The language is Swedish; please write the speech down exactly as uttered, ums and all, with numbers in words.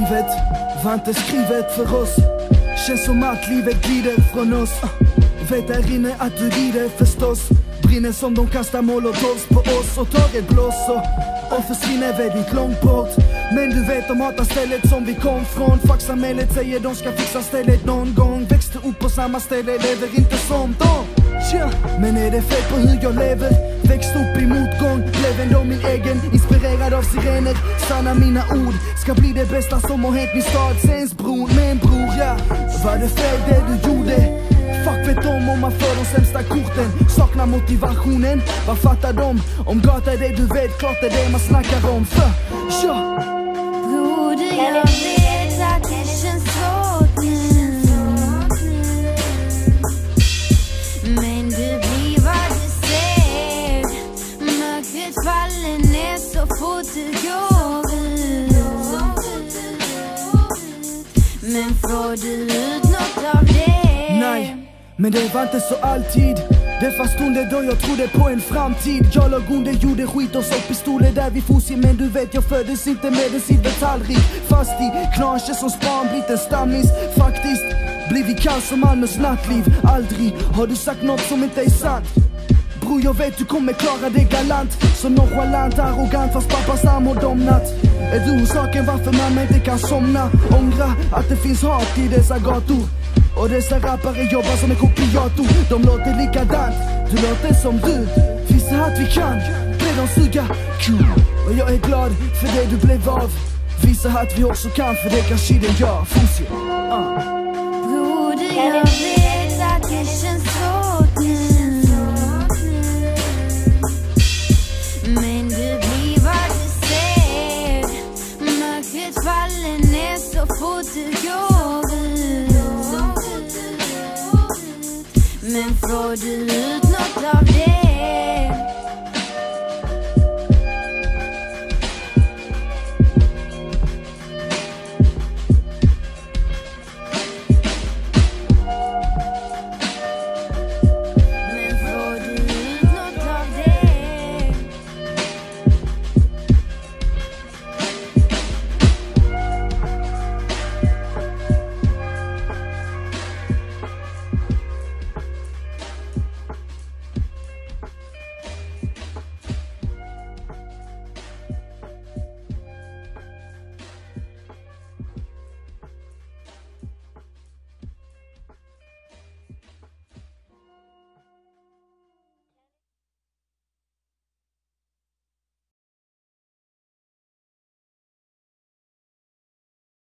Livet var inte skrivet för oss. Känns som att livet glider från oss. Vet där inne att du lider förstås. Brinner som de kastar molotovs på oss och tar ett blås och, och försvinner väldigt långt bort. Men du vet de hatar stället som vi kom från. Facksamhället säger de ska fixa stället någon gång. Växte upp på samma ställe, lever inte som dem. Yeah. Men är det fel på hur jag lever? Växt upp i motgång, blev ändå min egen. Inspirerad av sirener, sanna mina ord. Ska bli det bästa som har hänt min stad. Sens bron med en bror, ja. Var det fel det du gjorde? Fuck vet de om man för de sämsta korten. Saknar motivationen, vad fattar de? Om gata är det du vet, klart är det man snackar om. För, ja. Broder, jag vet att det känns svårt nu. Men du blir vad du ser. Mörkret faller ner så fort du går ut. Men får du ut något av det? Nej, men det var inte så alltid. Det fanns stunder då jag trodde på en framtid. Jag låg under, gjorde skit och såg pistoler där vi fosie. Men du vet jag föddes inte med en silvertallrik. Fast i klanche som span, blivit en stammis. Faktiskt blivit kall som Malmös nattliv. Aldrig har du sagt något som inte är sant. Bror jag vet du kommer klara det galant. Så nonchalant, arrogant fast pappas namn har domnat. Är du orsaken varför mamma inte kan somna? Ångra att det finns hat i dessa gator. Och dessa rappare jobbar som en kopiator. De låter likadant, du låter som du. Visa att vi kan, blev de suga cool. Och jag är glad för det du blev av. Visa att vi också kan, för det kan shiden jag. Fosie uh. Broder, jag vet att det känns svårt nu. Men du blir vad du ser. Mörkret faller ner så fort du går ut. Men får du ut något av det?